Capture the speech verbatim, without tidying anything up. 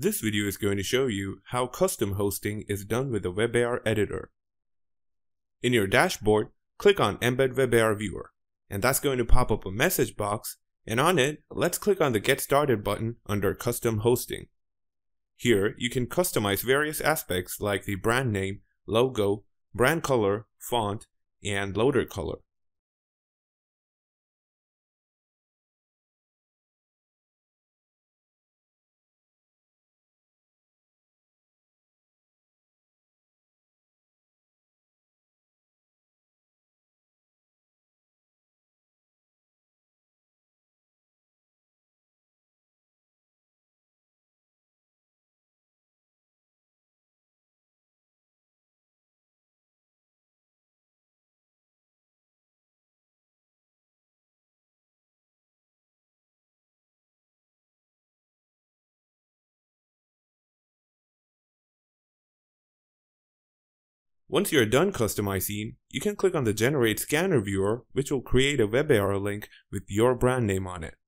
This video is going to show you how custom hosting is done with the WebAR editor. In your dashboard, click on Embed WebAR Viewer, and that's going to pop up a message box, and on it, let's click on the Get Started button under Custom Hosting. Here, you can customize various aspects like the brand name, logo, brand color, font, and loader color. Once you're done customizing, you can click on the Generate Scanner Viewer, which will create a WebAR link with your brand name on it.